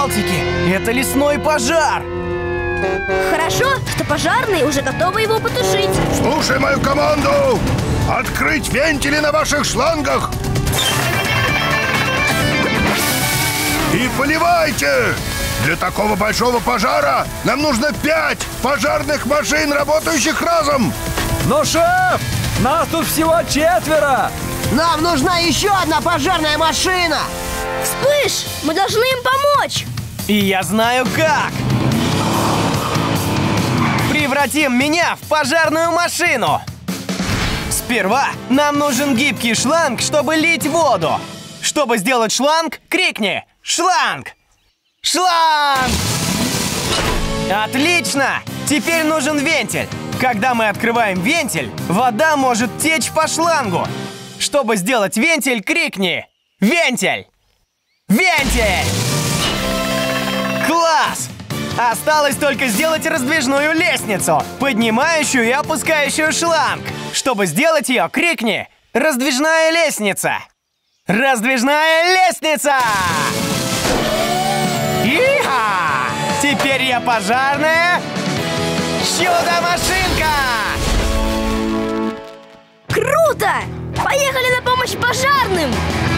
Балтики! Это лесной пожар! Хорошо, что пожарные уже готовы его потушить. Слушай мою команду! Открыть вентили на ваших шлангах! И поливайте! Для такого большого пожара нам нужно 5 пожарных машин, работающих разом! Но, шеф, нас тут всего 4! Нам нужна еще одна пожарная машина! Вспыш, мы должны им помочь! И я знаю как! Превратим меня в пожарную машину! Сперва нам нужен гибкий шланг, чтобы лить воду. Чтобы сделать шланг, крикни «Шланг! Шланг!» Отлично! Теперь нужен вентиль. Когда мы открываем вентиль, вода может течь по шлангу. Чтобы сделать вентиль, крикни «Вентиль! Вентиль!» Класс! Осталось только сделать раздвижную лестницу, поднимающую и опускающую шланг. Чтобы сделать ее, крикни «Раздвижная лестница!» Раздвижная лестница! Иха! Теперь я пожарная чудо-машинка! Круто! Поехали на помощь пожарным!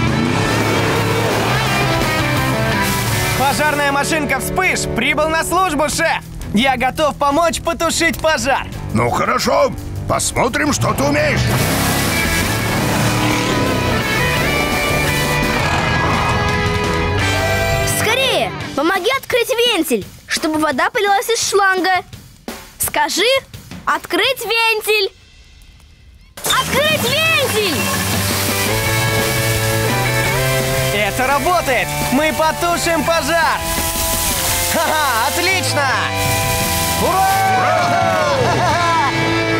Пожарная машинка «Вспыш» прибыл на службу, шеф! Я готов помочь потушить пожар! Ну хорошо, посмотрим, что ты умеешь. Скорее, помоги открыть вентиль, чтобы вода полилась из шланга. Скажи «Открыть вентиль!» Открыть вентиль! Это работает! Мы потушим пожар! Ха-ха! Отлично! Ура!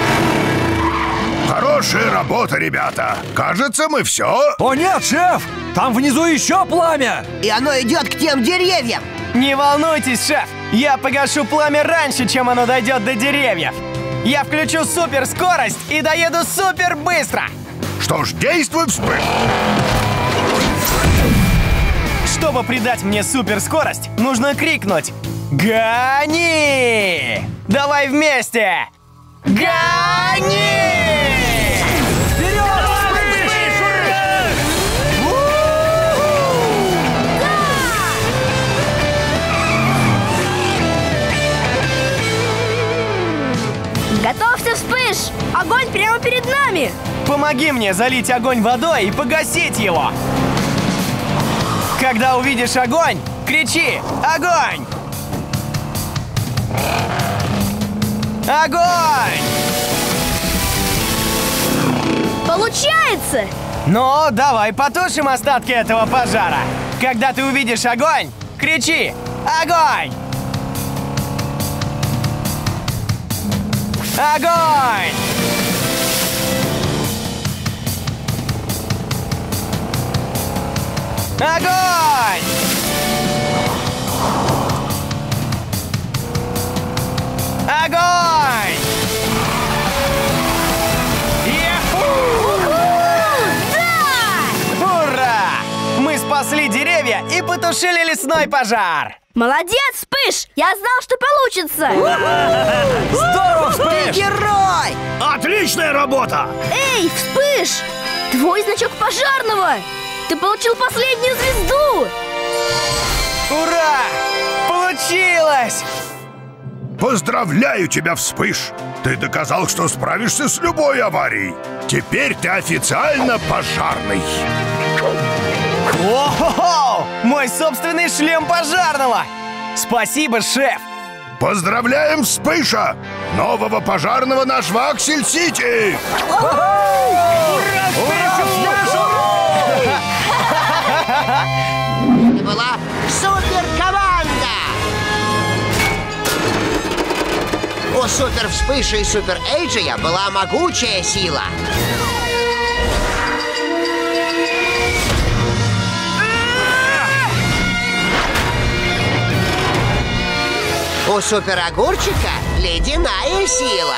Хорошая работа, ребята! Кажется, мы все. О нет, шеф! Там внизу еще пламя! И оно идет к тем деревьям! Не волнуйтесь, шеф! Я погашу пламя раньше, чем оно дойдет до деревьев! Я включу суперскорость и доеду супер быстро! Что ж, действуй, Вспыш! Чтобы придать мне суперскорость, нужно крикнуть «Гони!» Давай вместе! Гони! Вперед! Готовься, Вспыш! Огонь прямо перед нами! Помоги мне залить огонь водой и погасить его! Когда увидишь огонь, кричи «Огонь!» Огонь! Получается! Ну, давай потушим остатки этого пожара. Когда ты увидишь огонь, кричи «Огонь!» Огонь! Огонь! Огонь! Да! Ура! Мы спасли деревья и потушили лесной пожар! Молодец, Вспыш! Я знал, что получится! Здорово, Ты Вспыш! герой! Отличная работа! Эй, Вспыш! Твой значок пожарного! Ты получил последнюю звезду! Ура! Получилось! Поздравляю тебя, Вспыш! Ты доказал, что справишься с любой аварией. Теперь ты официально пожарный. О-хо-хо! Мой собственный шлем пожарного! Спасибо, шеф! Поздравляем Вспыша! Нового пожарного нашего Аксель-Сити! Это была суперкоманда! У Супер Вспыша и Супер Эйджия была могучая сила. У Супер Огурчика ледяная сила.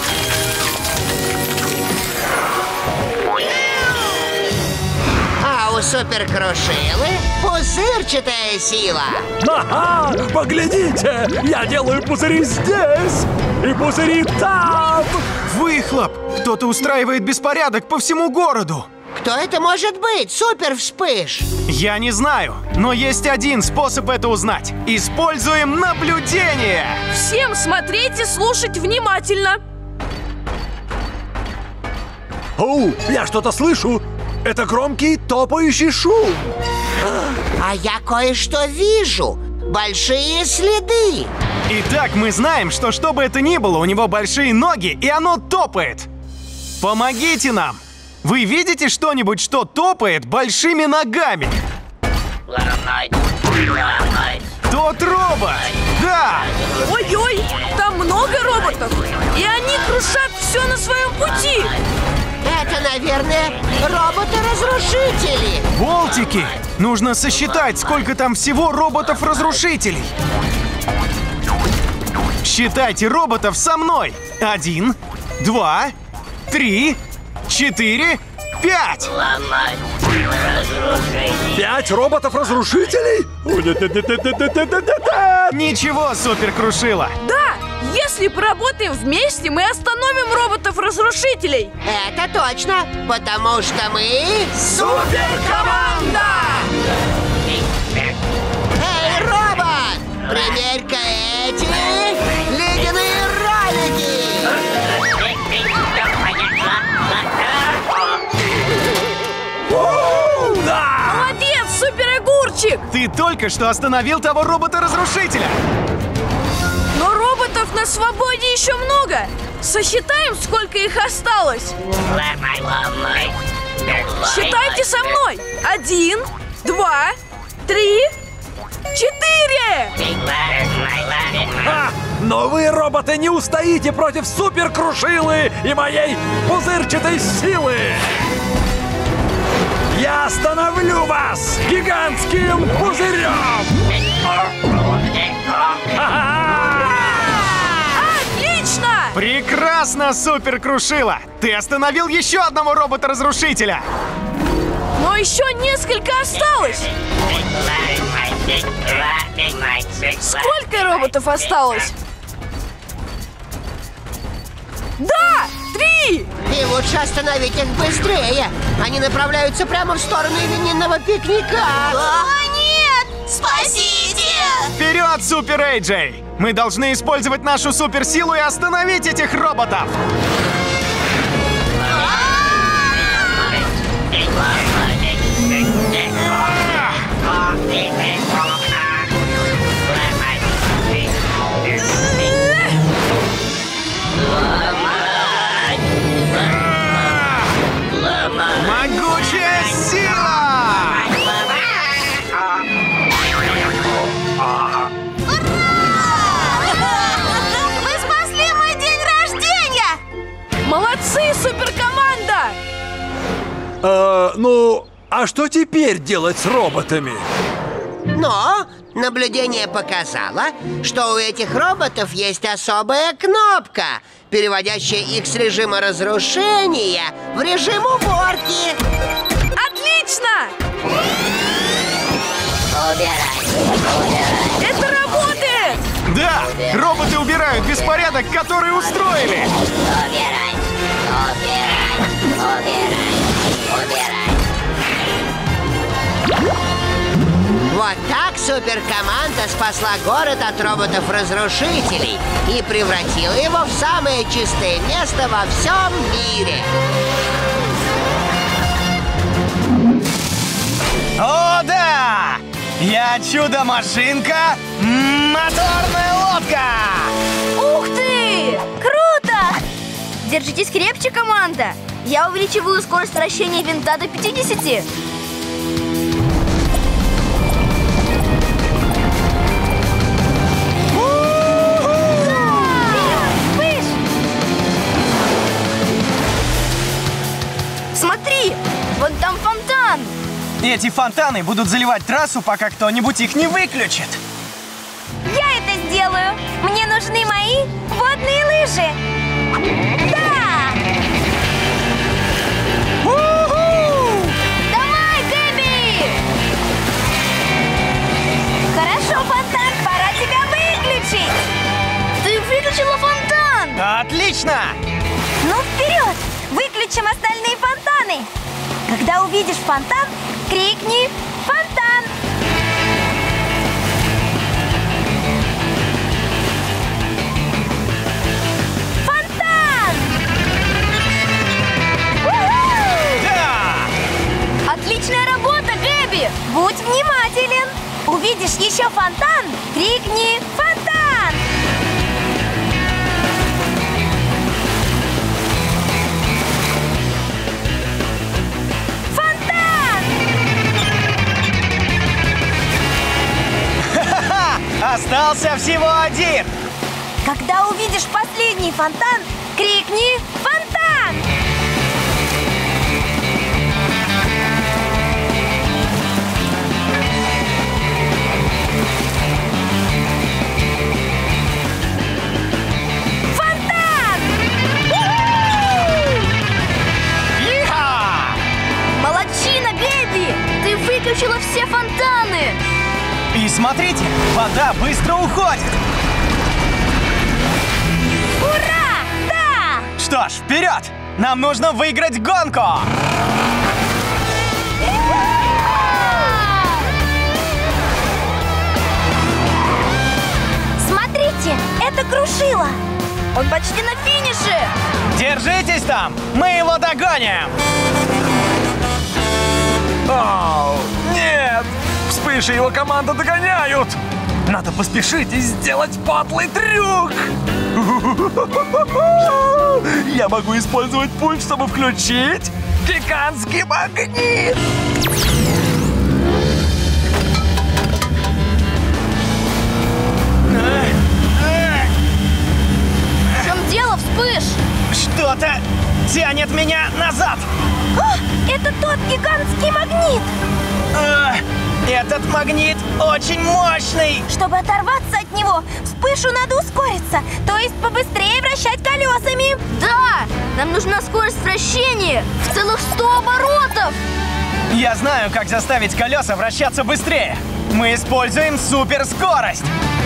А У суперкрушилы пузырчатая сила. Ага, поглядите! Я делаю пузыри здесь и пузыри там! Выхлоп! Кто-то устраивает беспорядок по всему городу. Кто это может быть? Супер Вспыш! Я не знаю, но есть один способ это узнать. Используем наблюдение! Всем смотреть и слушать внимательно. Оу, я что-то слышу! Это громкий топающий шум! А я кое-что вижу. Большие следы. Итак, мы знаем, что бы это ни было, у него большие ноги, и оно топает. Помогите нам! Вы видите что-нибудь, что топает большими ногами? Тот робот! Да! Ой-ой, там много роботов, и они крушат все на своем пути. Это, наверное, роботы-разрушители. Болтики! Нужно сосчитать, сколько там всего роботов-разрушителей. Считайте роботов со мной. 1, 2, 3, 4, 5. 5 роботов-разрушителей? Ничего, суперкрушила. Да, если поработаем вместе, мы остановим роботов-разрушителей. Это точно, потому что мы... Суперкоманда! Эй, робот! Примерь-ка эти ледяные ролики! Молодец, супер-огурчик! Ты только что остановил того робота-разрушителя. Но роботов на свободе еще много. Сосчитаем, сколько их осталось. Считайте со мной. 1, 2, 3, 4. А, но вы, роботы, не устоите против суперкрушилы и моей пузырчатой силы! Я остановлю вас гигантским пузырем! Отлично! Прекрасно, суперкрушила. Ты остановил еще одного робота-разрушителя. Но еще несколько осталось. Сколько роботов осталось? Да! 3! И лучше остановить их быстрее. Они направляются прямо в сторону именинного пикника. О, нет! Спасите! Вперед, Супер Эйджей! Мы должны использовать нашу суперсилу и остановить этих роботов. Могучая сила! Вы спасли мой день рождения! Молодцы, суперкоманда! Ну, а что теперь делать с роботами? Но наблюдение показало, что у этих роботов есть особая кнопка, переводящая их с режима разрушения в режим уборки. Отлично! Это работает! Да, роботы убирают беспорядок, который устроили. Вот так суперкоманда спасла город от роботов-разрушителей и превратила его в самое чистое место во всем мире. О, да! Я чудо-машинка, моторная лодка! Ух ты! Круто! Держитесь крепче, команда! Я увеличиваю скорость вращения винта до 50. Смотри! Вон там фонтан! Эти фонтаны будут заливать трассу, пока кто-нибудь их не выключит. Я это сделаю! Мне нужны мои водные лыжи! Да! Давай, Кэби! увидишь фонтан, крикни «Фонтан!». Фонтан! Да! Отличная работа, Гэби! Будь внимателен! Увидишь еще фонтан, крикни «Фонтан!». Фонтан! Ха-ха-ха! Остался всего один! Когда увидишь последний фонтан, крикни «Фонтан!». Фонтан! Иха! Молодчина, Гэби! Ты выключила все фонтаны! И смотрите, вода быстро уходит! Ура! Да! Что ж, вперед! Нам нужно выиграть гонку! Смотрите, это Крушила! Он почти на финише! Держитесь там! Мы его догоним! Оу, нет! Вспыш и его команда догоняют! Надо поспешить и сделать подлый трюк! Я могу использовать пульт, чтобы включить гигантский магнит! В чем дело, Вспыш? Что-то тянет меня назад! О, это тот гигантский магнит! Этот магнит очень мощный! Чтобы оторваться от него, Вспышу надо ускориться, то есть побыстрее вращать колесами. Да! Нам нужна скорость вращения в целых 100 оборотов! Я знаю, как заставить колеса вращаться быстрее. Мы используем суперскорость.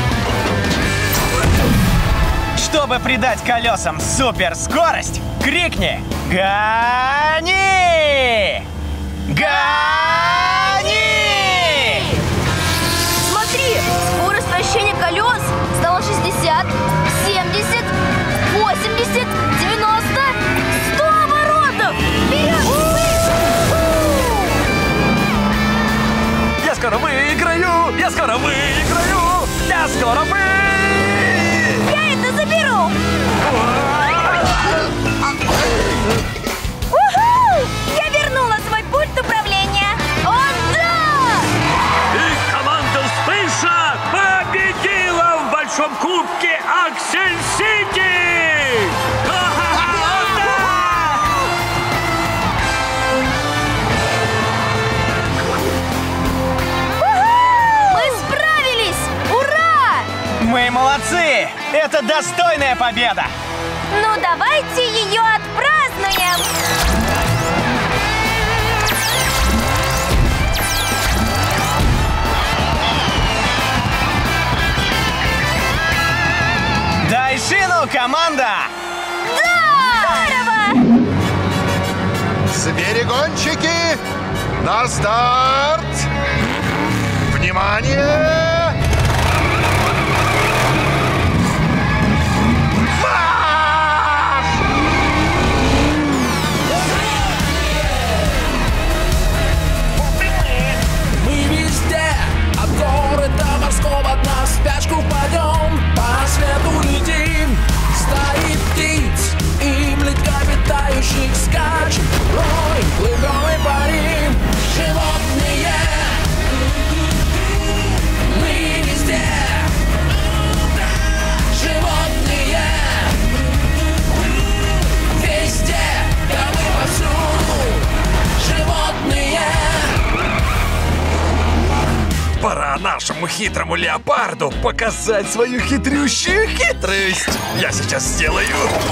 Чтобы придать колесам суперскорость, крикни «Гони! Гони!» Смотри, скорость вращения колес стала 60, 70, 80, 90, 100 оборотов! Вперед! Я скоро выиграю! Я скоро выиграю! Я скоро выиграю! Я это заберу! Уху! Я вернула свой пульт управления! О, да! И команда Вспыша победила в большом кубке Аксель-Сити! Мы справились! Ура! Мы молодцы! Это достойная победа! Ну, давайте ее отпразднуем! Дай шину, команда! Да! Здорово! Звери-гонщики, на старт! Внимание! Мы везде, от города морского дна в спячку впадем, по свету летим, стаи птиц и млекопитающих скачем, рой, плывем и парим, животные, мы везде, животные, везде, да мы повсюду, животные. Пора нашему хитрому леопарду показать свою хитрющую хитрость. Я сейчас сделаю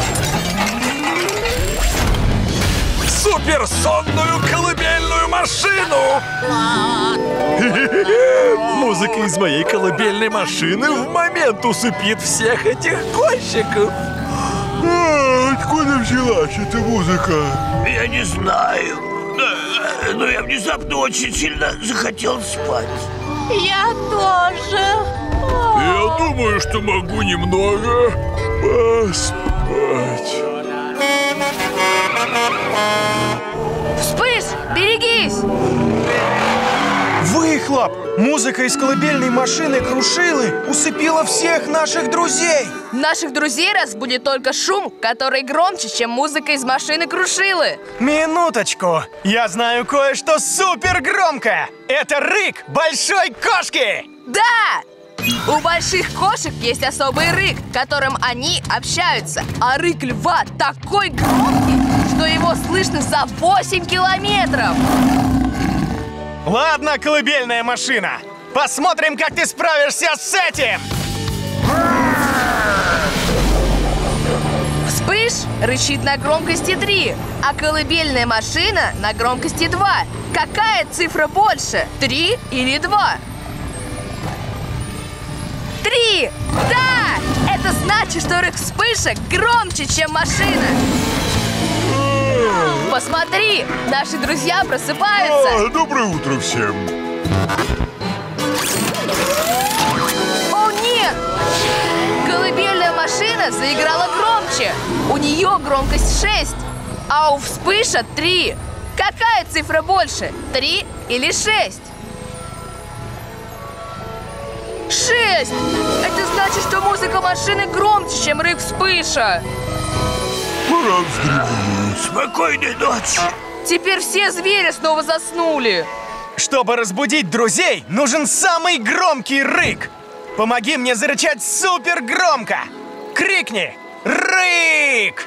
суперсонную колыбельную машину. Музыка из моей колыбельной машины в момент усыпит всех этих гонщиков. Откуда взялась эта музыка? Я не знаю. Но я внезапно очень сильно захотел спать. Я тоже. Я думаю, что могу немного поспать. Вспыш, берегись! Выхлоп! Музыка из колыбельной машины Крушилы усыпила всех наших друзей! Наших друзей разбудит только шум, который громче, чем музыка из машины Крушилы. Минуточку! Я знаю кое-что супер громкое! Это рык большой кошки! Да! У больших кошек есть особый рык, которым они общаются. А рык льва такой громкий, что его слышно за 8 километров. Ладно, колыбельная машина! Посмотрим, как ты справишься с этим! Вспыш рычит на громкости 3, а колыбельная машина на громкости 2. Какая цифра больше, 3 или 2? 3! Да! Это значит, что рык вспыша громче, чем машина. Посмотри, наши друзья просыпаются. Доброе утро всем. О, нет! Колыбельная машина заиграла громче. У нее громкость 6, а у вспыша 3. Какая цифра больше, 3 или 6? 6! Это значит, что музыка машины громче, чем рык вспыша. Пора вздремнуть. Спокойной ночи. Теперь все звери снова заснули. Чтобы разбудить друзей, нужен самый громкий рык! Помоги мне зарычать супер громко! Крикни! Рык!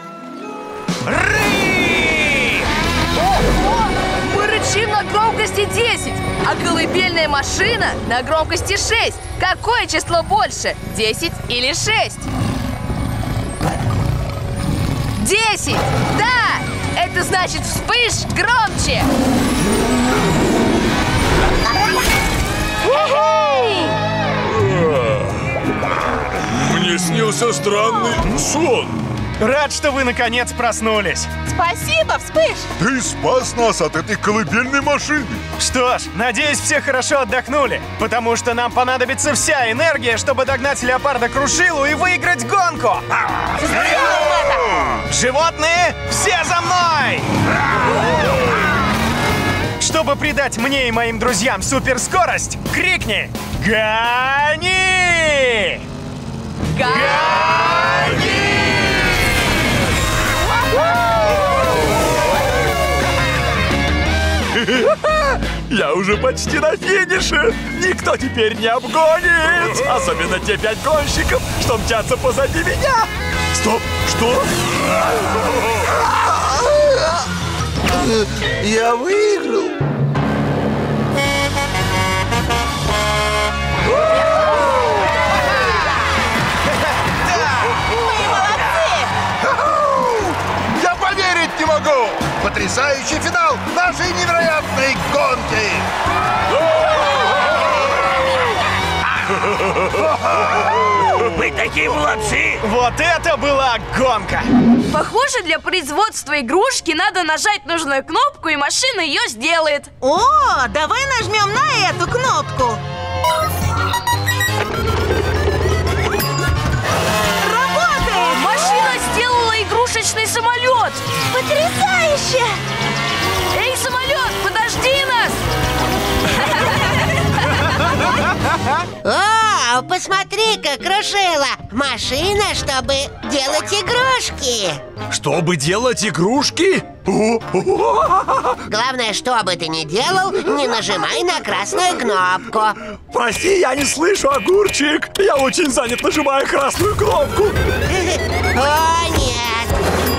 Рык! Ого! Мы рычим на громкости 10, а колыбельная машина на громкости 6. Какое число больше, 10 или 6? 10! Да! Это значит, вспыш громче! Мне снился странный сон. Рад, что вы наконец проснулись. Спасибо, Вспыш! Ты спас нас от этой колыбельной машины. Что ж, надеюсь, все хорошо отдохнули, потому что нам понадобится вся энергия, чтобы догнать леопарда Крушилу и выиграть гонку. Животные, все за мной! Чтобы придать мне и моим друзьям суперскорость, крикни «Гони!» Гони! Я уже почти на финише. Никто теперь не обгонит. Особенно те 5 гонщиков, что мчатся позади меня. Стоп, что? Я выиграл. Я поверить не могу! Потрясающий финал нашей невероятной гонки! Вы такие молодцы! Вот это была гонка! Похоже, для производства игрушки надо нажать нужную кнопку, и машина ее сделает. О, давай нажмем на эту кнопку. Работает! Машина сделала игрушечный самолет. Потрясающе! Эй, самолет, подожди нас! О, посмотри-ка, Крушила! Машина, чтобы делать игрушки! Чтобы делать игрушки? Главное, что бы ты ни делал, не нажимай на красную кнопку. Прости, я не слышу, огурчик. Я очень занят, нажимая красную кнопку. О, нет!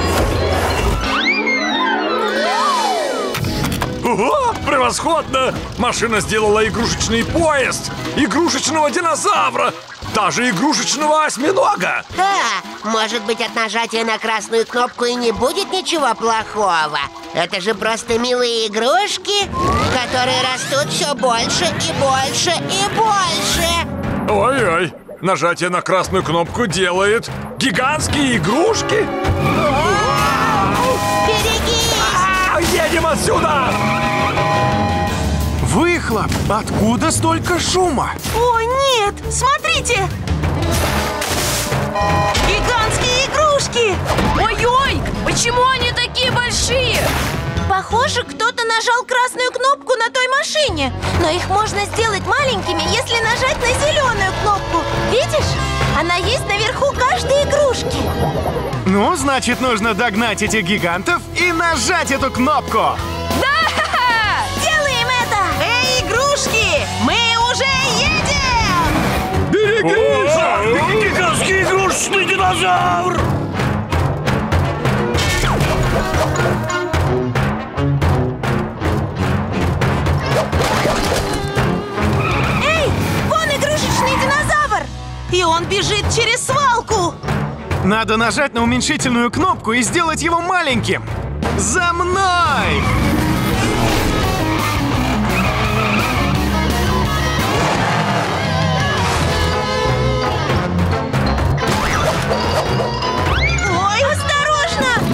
Ого, превосходно! Машина сделала игрушечный поезд, игрушечного динозавра, даже игрушечного осьминога. Может быть, от нажатия на красную кнопку и не будет ничего плохого. Это же просто милые игрушки, которые растут все больше и больше и больше. Ой-ой, нажатие на красную кнопку делает гигантские игрушки. Берегись! Едем отсюда! Выхлоп! Откуда столько шума? О, нет! Смотрите! Гигантские игрушки! Ой-ой! Почему они такие большие? Похоже, кто-то нажал красную кнопку на той машине. Но их можно сделать маленькими, если нажать на зеленую кнопку. Видишь? Она есть наверху каждой игрушки. Ну, значит, нужно догнать этих гигантов и нажать эту кнопку. Делаем это! Эй, игрушки! Мы уже едем! Гигантский игрушечный динозавр! Эй, вон игрушечный динозавр! И он бежит через свалку! Надо нажать на уменьшительную кнопку и сделать его маленьким. За мной! Ой, осторожно!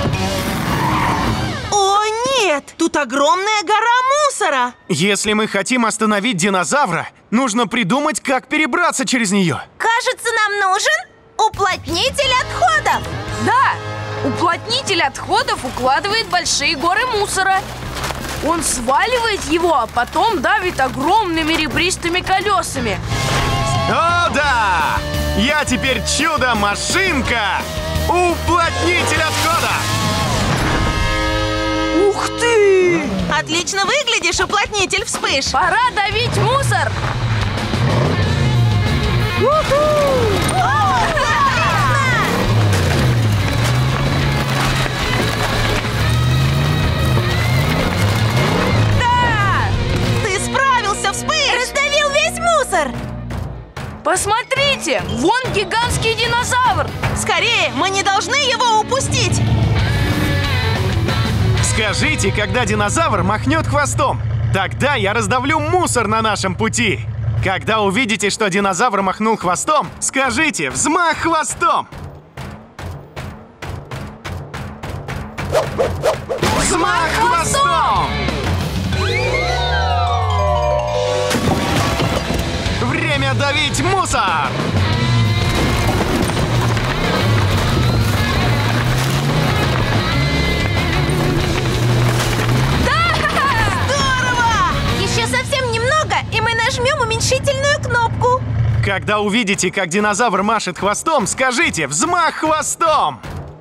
О, нет! Тут огромная гора мусора! Если мы хотим остановить динозавра, нужно придумать, как перебраться через нее. Кажется, нам нужен уплотнитель отходов. Да, уплотнитель отходов укладывает большие горы мусора. Он сваливает его, а потом давит огромными ребристыми колесами. О, да! Я теперь чудо-машинка! Уплотнитель отхода! Ух ты! Отлично выглядишь, уплотнитель вспыш! Пора давить мусор! Да! Ты справился, вспыш! Раздавил весь мусор. Посмотрите, вон гигантский динозавр! Скорее, мы не должны его упустить! Скажите, когда динозавр махнет хвостом. Тогда я раздавлю мусор на нашем пути. Когда увидите, что динозавр махнул хвостом, скажите «взмах хвостом». Взмах хвостом! Время давить мусор! Еще совсем немного, и мы нажмем уменьшительную кнопку. Когда увидите, как динозавр машет хвостом, скажите «взмах хвостом».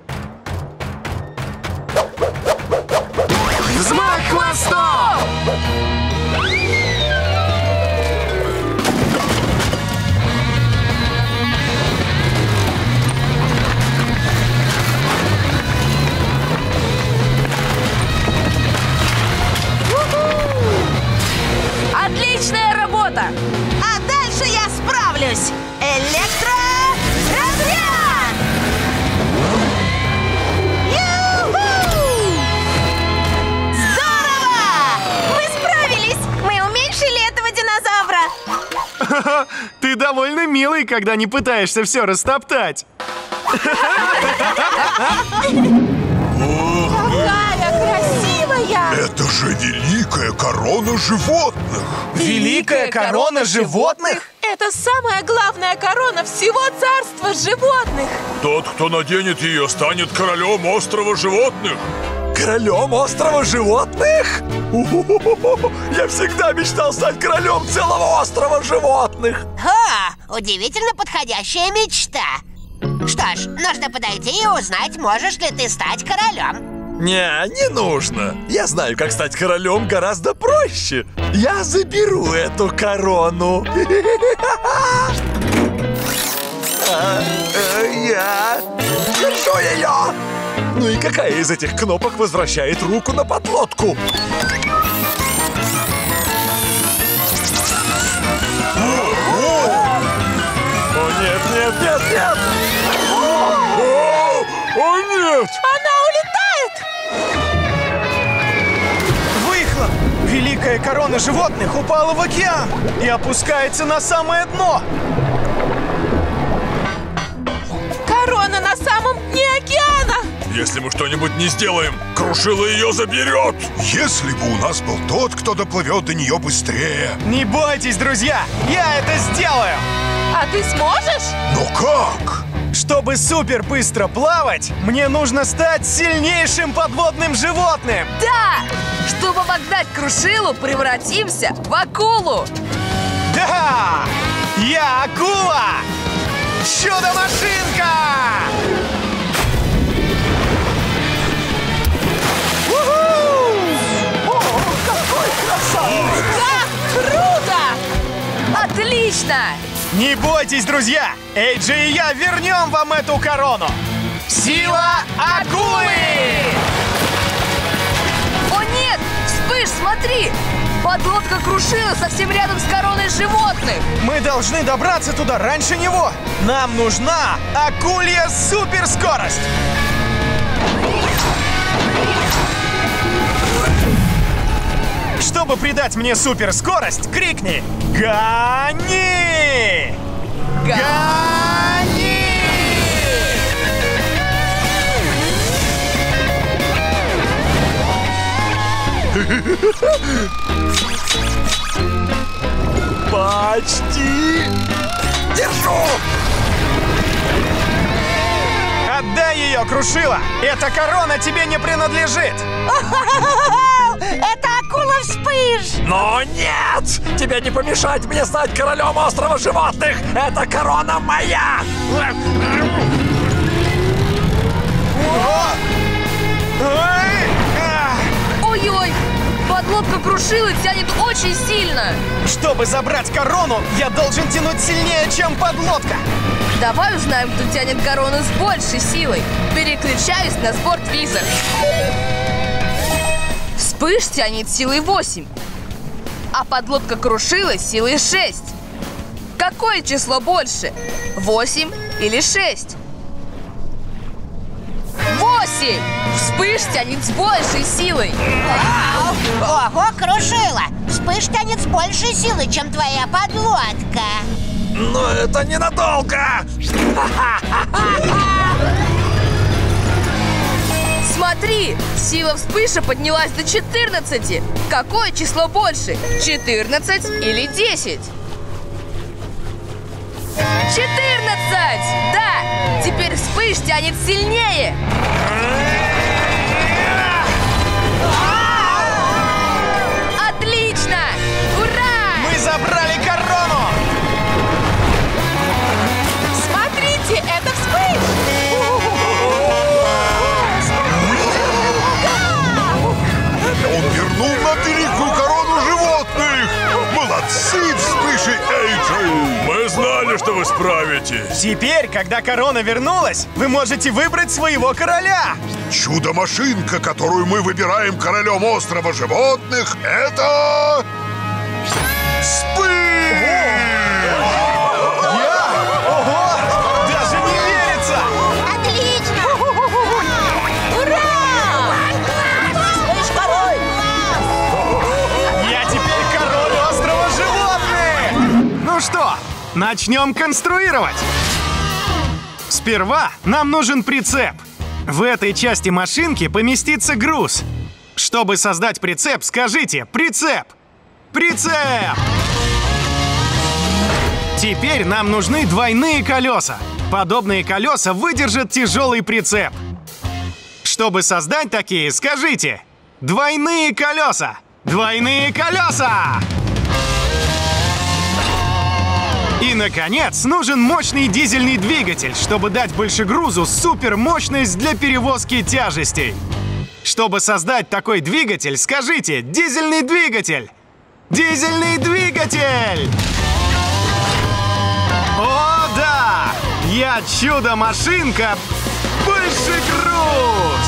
Взмах хвостом! Отличная работа! А дальше я справлюсь! Электроразряд! Ю-ху! Здорово! Мы справились! Мы уменьшили этого динозавра. Ты довольно милый, когда не пытаешься все растоптать. Какая красивая! Это же великая корона животных! Великая корона животных? Это самая главная корона всего царства животных! Тот, кто наденет ее, станет королем острова животных. Королем острова животных? У-ху-ху-ху-ху. Я всегда мечтал стать королем целого острова животных. Удивительно подходящая мечта. Что ж, нужно подойти и узнать, можешь ли ты стать королем. Не нужно. Я знаю, как стать королем гораздо проще. Я заберу эту корону. Я держу ее. Ну и какая из этих кнопок возвращает руку на подлодку? О, нет, нет, нет, нет! О, нет! Она улетает! Выхлоп! Великая корона животных упала в океан и опускается на самое дно. Корона на самом дне океана! Если мы что-нибудь не сделаем, Крушила ее заберет. Если бы у нас был тот, кто доплывет до нее быстрее. Не бойтесь, друзья, я это сделаю. А ты сможешь? Но как? Чтобы супер быстро плавать, мне нужно стать сильнейшим подводным животным. Да! Чтобы обогнать Крушилу, превратимся в акулу. Да! Я акула! Чудо-машинка! Как круто! Отлично! Не бойтесь, друзья! Эйджи и я вернем вам эту корону! Сила акулы! О нет! Вспыш, смотри! Подлодка Крушила совсем рядом с короной животных. Мы должны добраться туда раньше него! Нам нужна акулья суперскорость! Чтобы придать мне суперскорость, крикни «Гони! Гони!» Почти. Держу. Отдай ее, Крушила! Эта корона тебе не принадлежит! Это акула Вспыш! Но нет! Тебе не помешать мне стать королем острова животных! Эта корона моя! Ой-ой! Подлодка Крушилы тянет очень сильно. Чтобы забрать корону, я должен тянуть сильнее, чем подлодка! Давай узнаем, кто тянет корону с большей силой. Переключаюсь на спорт-визор. Вспыш тянет силой 8, а подлодка Крушилы силой 6. Какое число больше? 8 или 6? 8! Вспыш тянет с большей силой. Ого, Крушила! Вспыш тянет с большей силой, чем твоя подлодка. Но это ненадолго! Смотри, сила Вспыша поднялась до 14. Какое число больше? 14 или 10? 14! Да! Теперь Вспыш тянет сильнее. Отлично! Ура! Мы забрали корону! Смотрите, это Вспыш! Он вернул нам великую корону животных! Молодцы, Вспыш и Эйджи! Мы знали, что вы справитесь! Теперь, когда корона вернулась, вы можете выбрать своего короля! Чудо-машинка, которую мы выбираем королем острова животных, это... Вспыш! Ого! Даже не верится! Отлично! Ура! Вспыш король! Я теперь король острова животных! Ну что, начнем конструировать! Сперва нам нужен прицеп. В этой части машинки поместится груз. Чтобы создать прицеп, скажите «прицеп». Прицеп! Теперь нам нужны двойные колеса. Подобные колеса выдержат тяжелый прицеп. Чтобы создать такие, скажите «двойные колеса». Двойные колеса! И, наконец, нужен мощный дизельный двигатель, чтобы дать большегрузу супермощность для перевозки тяжестей. Чтобы создать такой двигатель, скажите «дизельный двигатель». Дизельный двигатель! О, да! Я чудо-машинка большегруз!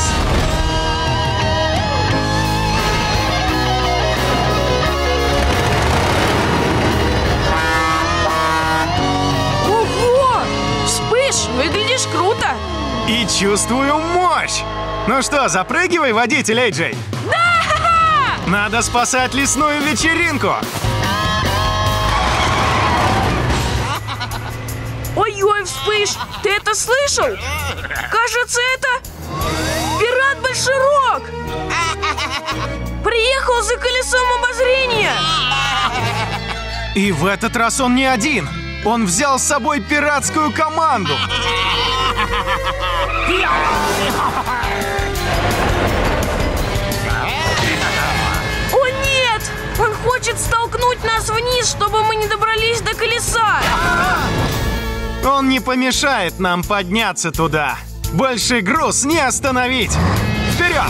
Ого! Вспыш, выглядишь круто! И чувствую мощь! Ну что, запрыгивай, водитель Эйджей! Да! Надо спасать лесную вечеринку! Ой-ой, Вспыш, ты это слышал? Кажется, это Большерог! Приехал за колесом обозрения! И в этот раз он не один. Он взял с собой пиратскую команду. О нет! Он хочет столкнуть нас вниз, чтобы мы не добрались до колеса! Он не помешает нам подняться туда. Большой груз не остановить. Вперед!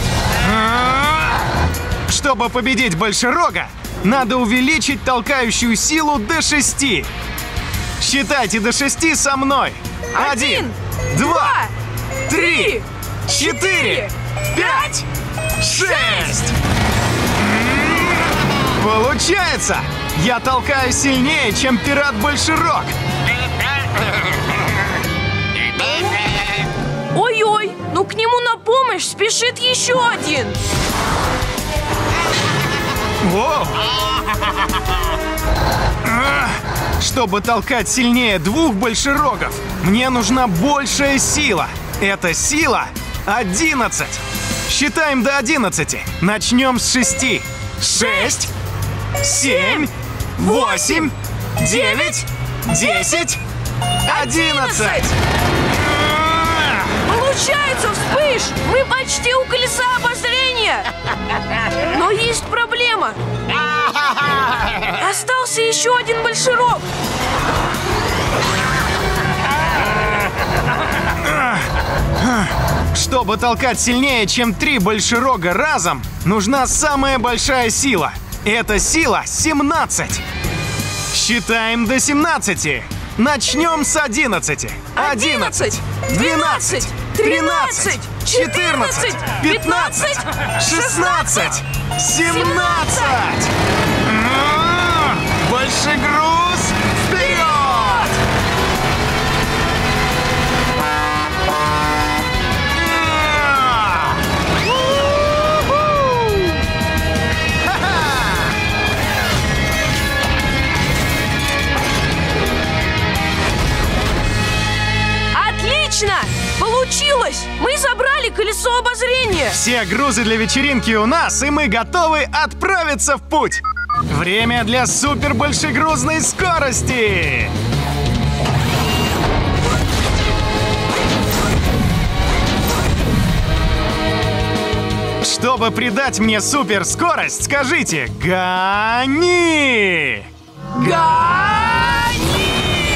Чтобы победить Большерога, надо увеличить толкающую силу до 6. Считайте до 6 со мной. 1, 2, 3, 4, 5, 6. Получается! Я толкаю сильнее, чем пират Большерог. Ой-ой, ну к нему на помощь спешит еще один! Воу! Чтобы толкать сильнее 2 большерогов, мне нужна большая сила. Эта сила 11. Считаем до 11. Начнем с 6. 6, 7, 8, 9, 10, 11. Получается, Вспыш! Мы почти у колеса обозрения! Но есть проблема! Остался еще один Большерог! Чтобы толкать сильнее, чем 3 большерога разом, нужна самая большая сила. Эта сила 17. Считаем до 17. Начнем с 11. 11, 12, 13, 14, 15, 16, 17. Большой груз! Вперед! Отлично! Получилось! Мы забрали колесо обозрения! Все грузы для вечеринки у нас, и мы готовы отправиться в путь! Время для супербольшегрузной скорости! Чтобы придать мне суперскорость, скажите «Гони!» Гони!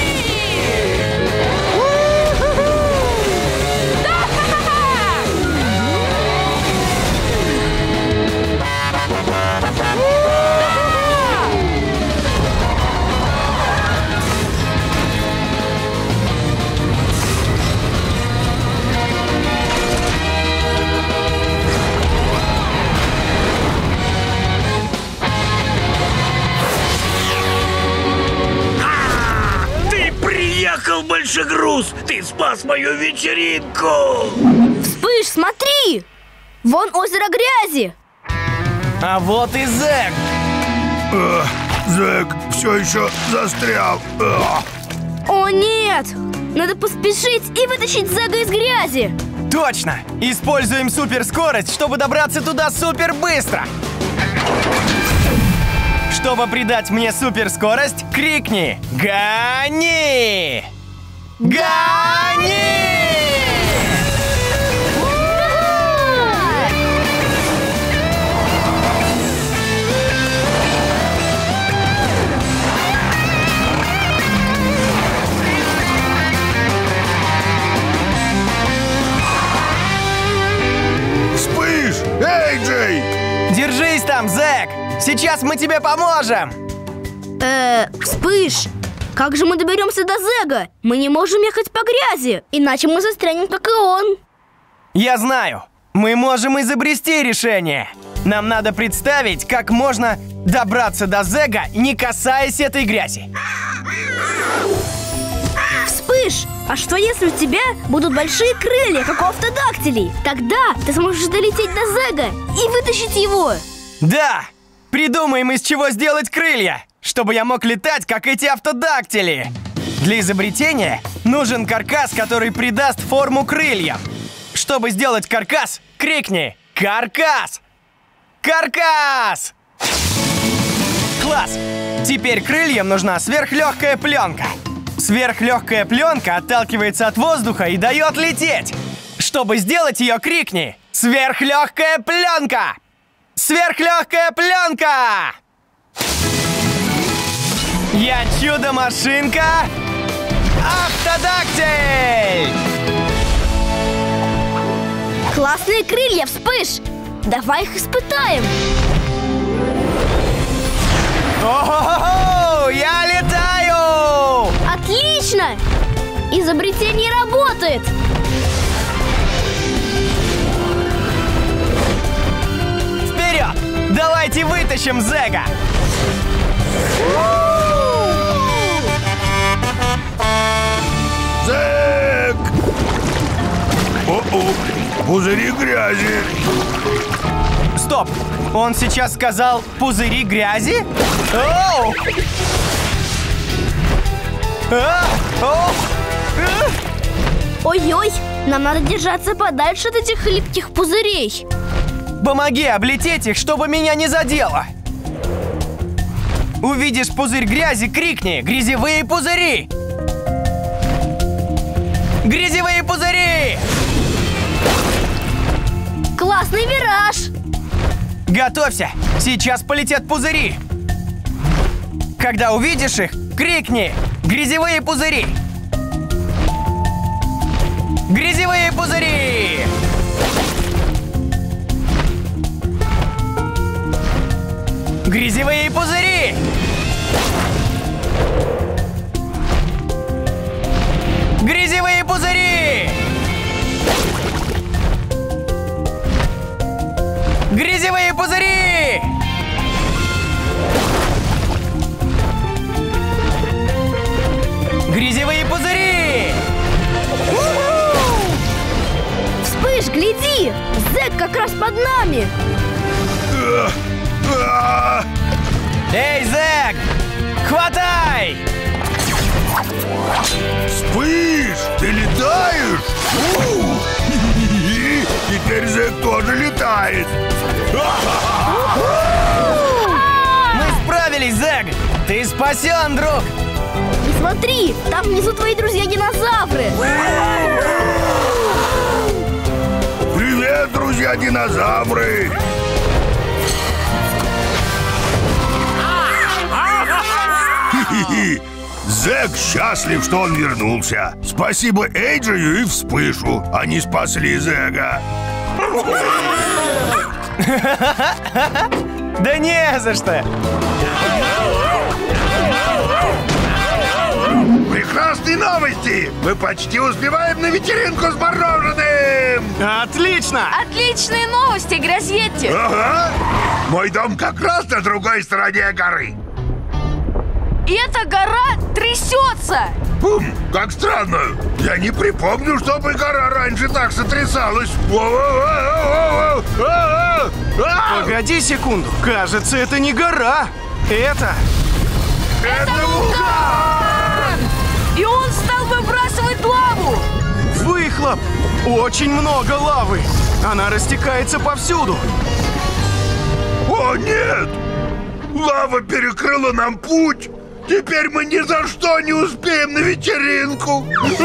Приехал Большегруз! Ты спас мою вечеринку! Вспыш, смотри! Вон озеро грязи! А вот и Зэг! Зэг все еще застрял. О нет! Надо поспешить и вытащить Зэга из грязи! Точно! Используем суперскорость, чтобы добраться туда супер быстро! Чтобы придать мне суперскорость, крикни «Гони!» Гони! Вспыш! Эй, Джей! Держись там, Зэг! Сейчас мы тебе поможем! Вспыш! Как же мы доберемся до Зэга? Мы не можем ехать по грязи, иначе мы застрянем, как и он. Я знаю! Мы можем изобрести решение! Нам надо представить, как можно добраться до Зэга, не касаясь этой грязи. Вспыш! А что если у тебя будут большие крылья, как у автодактилей? Тогда ты сможешь долететь до Зэга и вытащить его. Да! Придумаем, из чего сделать крылья, чтобы я мог летать, как эти автодактили. Для изобретения нужен каркас, который придаст форму крыльям. Чтобы сделать каркас, крикни «Каркас! Каркас!» Класс! Теперь крыльям нужна сверхлегкая пленка. Сверхлегкая пленка отталкивается от воздуха и дает лететь. Чтобы сделать ее, крикни «Сверхлегкая пленка! Сверхлегкая пленка!» Я чудо-машинка Автодактиль! Классные крылья, Вспыш! Давай их испытаем! О-хо-хо-хо! Я летаю! Отлично! Изобретение работает! Вперед! Давайте вытащим Зега! Зэг! О-о! Пузыри грязи! Стоп! Он сейчас сказал пузыри грязи? Оу! Оу! Ой-ой, нам надо держаться подальше от этих липких пузырей. Помоги облететь их, чтобы меня не задело! Увидишь пузырь грязи, крикни «Грязевые пузыри!» Грязевые пузыри! Классный вираж! Готовься! Сейчас полетят пузыри! Когда увидишь их, крикни «Грязевые пузыри!» Грязевые пузыри! Грязевые пузыри! Грязевые пузыри! Грязевые пузыри! Грязевые пузыри! Вспыш, гляди! Зэг как раз под нами! Эй, Зэг! Хватай! Вспыш! Ты летаешь? Теперь Зэг тоже летает! Мы справились, Зэг! Ты спасен, друг! И смотри, там внизу твои друзья-динозавры! Привет, друзья-динозавры! Хи-хи-хи! Зэг счастлив, что он вернулся. Спасибо Эйджию и Вспышу. Они спасли Зэга. Да не за что! Прекрасные новости! Мы почти успеваем на вечеринку с мороженым! Отлично! Отличные новости, Грязьетти! Ага! Мой дом как раз на другой стороне горы. И эта гора трясется! Как странно! Я не припомню, чтобы гора раньше так сотрясалась. Погоди секунду. Кажется, это не гора. Это вулкан! И он стал выбрасывать лаву! выхлоп. Очень много лавы. Она растекается повсюду. О, нет! Лава перекрыла нам путь. Теперь мы ни за что не успеем на вечеринку.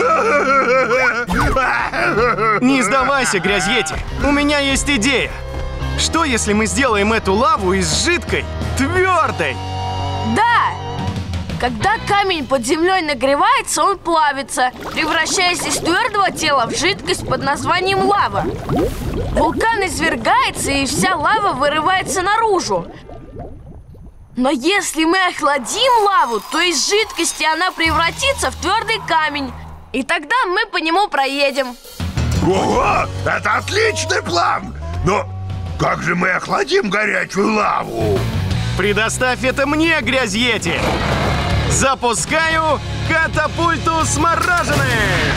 Не сдавайся, Грязьетти. У меня есть идея. Что, если мы сделаем эту лаву из жидкой, твердой? Да! Когда камень под землей нагревается, он плавится, превращаясь из твердого тела в жидкость под названием лава. Вулкан извергается, и вся лава вырывается наружу. Но если мы охладим лаву, то из жидкости она превратится в твердый камень. И тогда мы по нему проедем. Ого! Это отличный план! Но как же мы охладим горячую лаву? Предоставь это мне, Грязьетти. Запускаю катапульту с мороженым.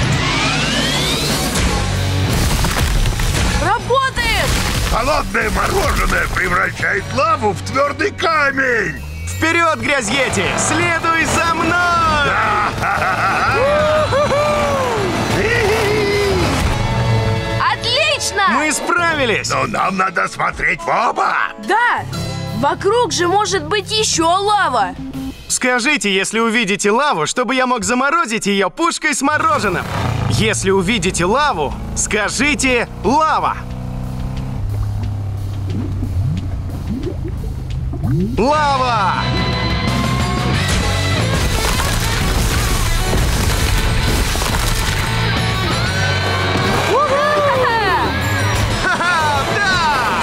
Работает! Холодное мороженое превращает лаву в твердый камень! Вперед, Грязьетти! Следуй за мной! приготовились? Но нам надо смотреть в оба. Да! Вокруг же может быть еще лава. Скажите, если увидите лаву, чтобы я мог заморозить ее пушкой с мороженым. Если увидите лаву, скажите «лава». Лава! Ха-ха, да!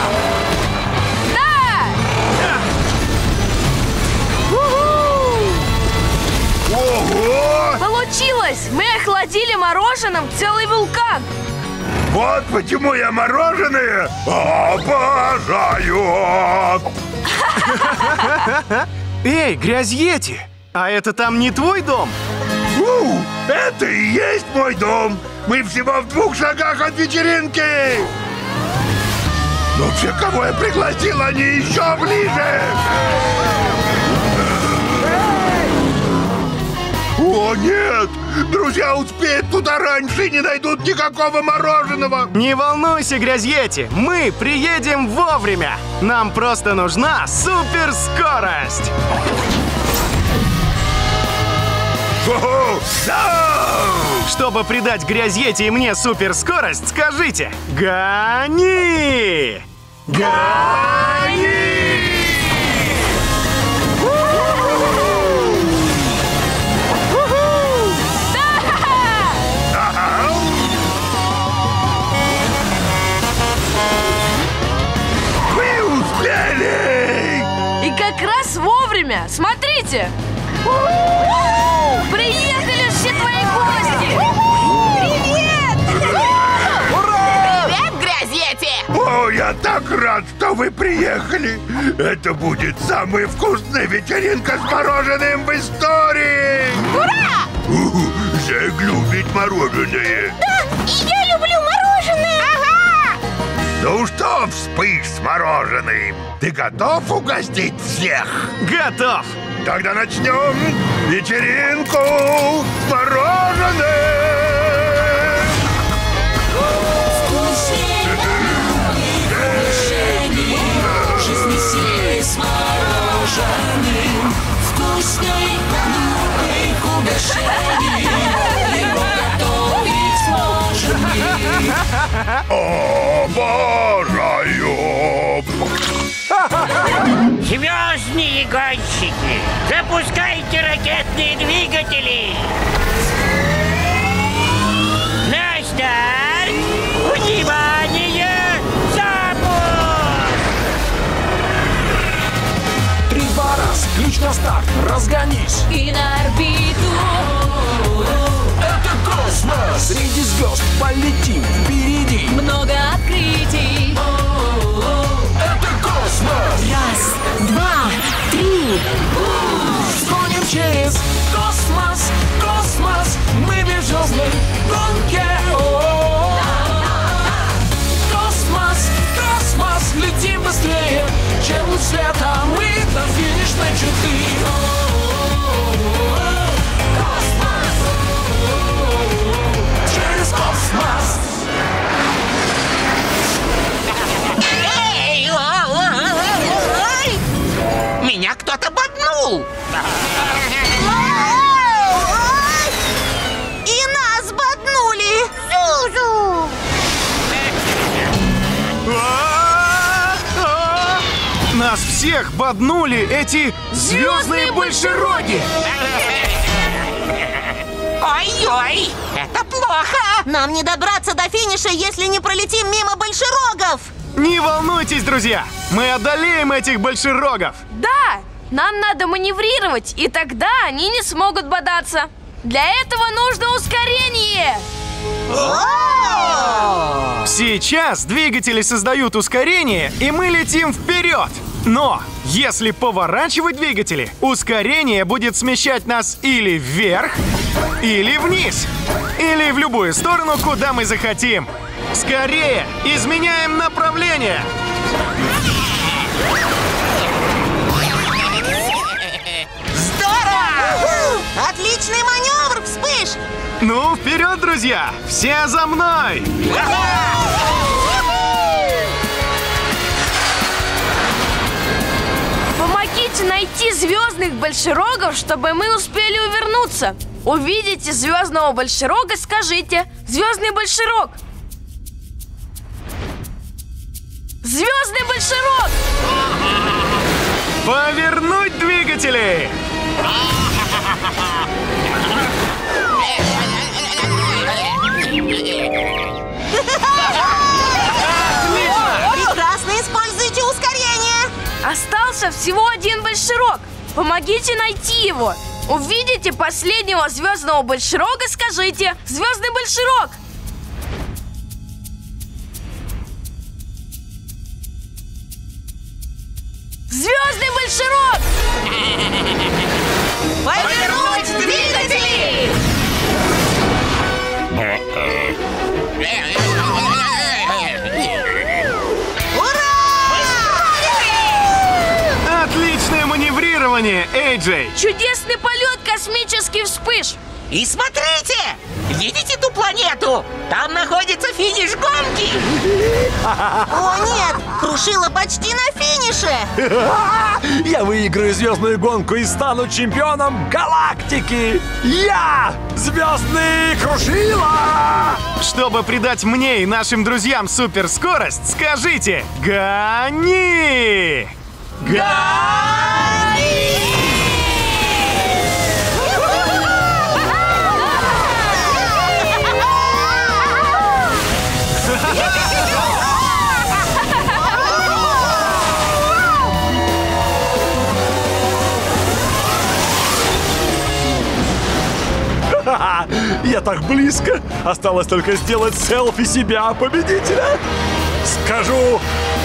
Ого! Получилось! Мы охладили мороженым целый вулкан. Вот почему я мороженое обожаю. Эй, Грязьети, а это там не твой дом? Это и есть мой дом. Мы всего в 2 шагах от вечеринки. Но все, кого я пригласил, они еще ближе. О, нет! Друзья успеют туда раньше и не найдут никакого мороженого. Не волнуйся, Грязьети, мы приедем вовремя. Нам просто нужна суперскорость. Чтобы придать Грязьети и мне суперскорость, скажите «Гони!» Гони! И как раз вовремя! Смотрите! Приехали все твои гости! Привет! Привет, Грязьети! О, я так рад, что вы приехали! Это будет самая вкусная вечеринка с мороженым в истории! Ура! Зэг любит мороженое! Да, и я люблю мороженое! Ага! Ну что, Вспыш с мороженым, ты готов угостить всех? Готов! Тогда начнем вечеринку с мороженым! Жизни силы с мороженым. Вкусный, новых угощений. Его готовить сможем мы. Обожаю! Звездные гонщики, запускайте ракетные двигатели! На старт! Внимание! Запуск! 3-2 раз, ключ на старт, разгонись. И на орбиту. Это космос! Среди звезд полетим впереди. Много открытий. Это космос! 1, 2, 3. Сгоним через космос, космос. Мы в звездной гонке. Космос, космос. Летим быстрее, чем луч света. Мы до финишной черты. Космос! Через космос. Эй! Меня кто-то боднул! И нас боднули! Зузу! Нас всех боднули эти звездные большероги! Ой-ой! Это плохо! Нам не добраться до финиша, если не пролетим мимо большерогов! Не волнуйтесь, друзья! Мы одолеем этих большерогов! Да! Нам надо маневрировать, и тогда они не смогут бодаться. Для этого нужно ускорение! Сейчас двигатели создают ускорение, и мы летим вперед! Но если поворачивать двигатели, ускорение будет смещать нас или вверх, или вниз, или в любую сторону, куда мы захотим. Скорее, изменяем направление! Здорово! Отличный маневр, Вспыш! Ну, вперед, друзья! Все за мной! Помогите найти звездных большерогов, чтобы мы успели увернуться. Увидите звездного большерога, скажите: звездный большерог! Звездный большерог! Повернуть двигатели! Прекрасно используйте ускорение! Остался всего один большерог. Помогите найти его. Увидите последнего звездного большерога, скажите: звездный большерог! Звездный большерог! Повернуть двигатели! Отличное маневрирование, Эй-Джей! Чудесный полет, космический вспыш! И смотрите! Видите ту планету? Там находится финиш гонки! О нет, Крушила почти на финише! Я выиграю звездную гонку и стану чемпионом галактики! Я Звездный Крушила! Чтобы придать мне и нашим друзьям суперскорость, скажите: гони! Я так близко! Осталось только сделать селфи себя победителя! Скажу...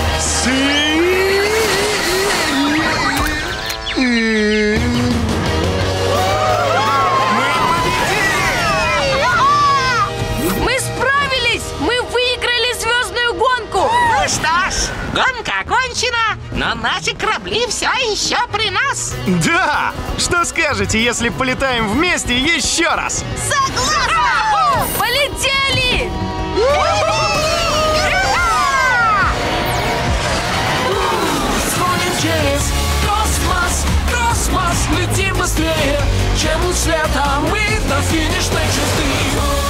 Мы справились! Мы выиграли звездную гонку! Ну что ж, гонка окончена, но наши корабли все еще при нас! Да! Что скажете, если полетаем вместе еще раз? Согласна! Полетели! Смотрим через космос, космос, летим быстрее, чем луч света, мы до финишной черты.